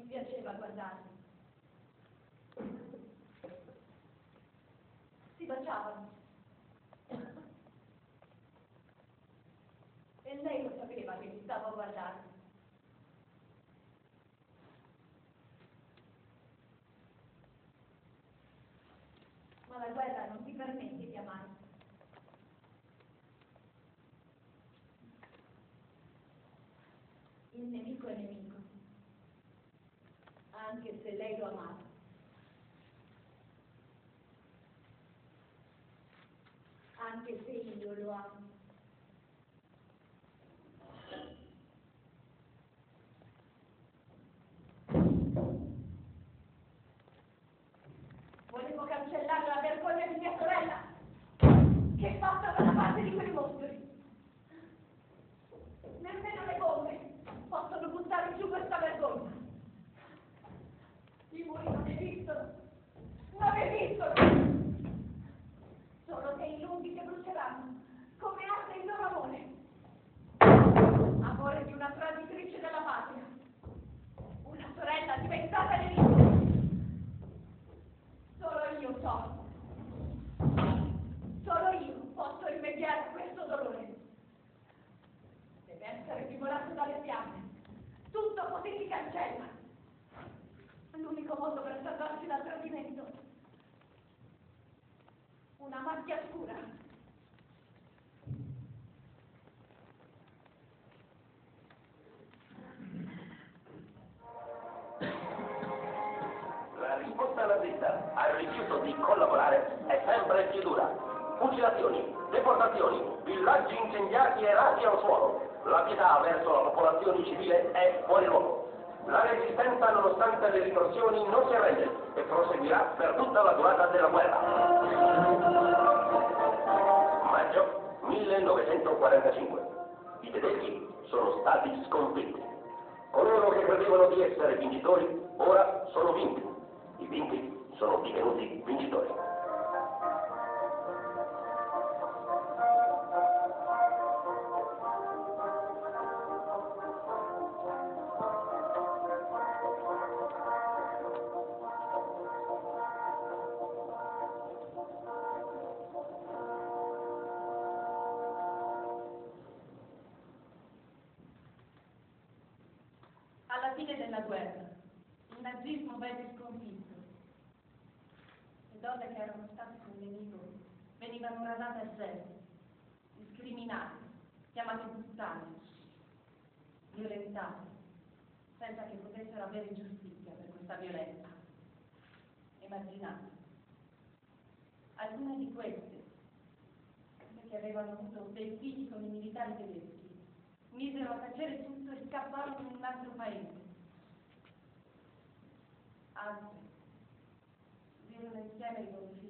piaceva guardarli. Si baciavano. E lei lo sapeva che mi stavo guardando. Ma la guerra non ti permette di amare. Il nemico è nemico, anche se lei lo amava. Anche se io lo amo. Volevo cancellare la vergogna di mia sorella, che è fatta dalla parte di quei mostri. Nemmeno le bombe possono buttare giù questa vergogna. I muri non esistono, non esistono. Solo dei lunghi che bruceranno, come arde il loro amore. Amore di una traditrice della patria, una sorella diventata nemica. Solo io posso rimediare a questo dolore. Deve essere divorato dalle fiamme. Tutto così si cancella. L'unico modo per salvarsi dal tradimento. Una macchia scura. La risposta nazista al rifiuto di collaborare è sempre più dura. Fucilazioni, deportazioni, villaggi incendiati e rasi al suolo. La pietà verso la popolazione civile è fuori luogo. La resistenza, nonostante le ritorsioni, non si arrende e proseguirà per tutta la durata della guerra. Maggio 1945. I tedeschi sono stati sconfitti. Coloro che credevano di essere vincitori ora sono vinti. I vinti sono divenuti vincitori. Alla fine della guerra, il nazismo venne sconfitto. Le donne che erano state con il nemico venivano rasate a zero, discriminate, chiamate puttane, violentate, senza che potessero avere giustizia per questa violenza. Immaginate, alcune di queste, che avevano avuto dei figli con i militari tedeschi, misero a tacere tutto e scapparono in un altro paese. Altre vivono insieme i loro figli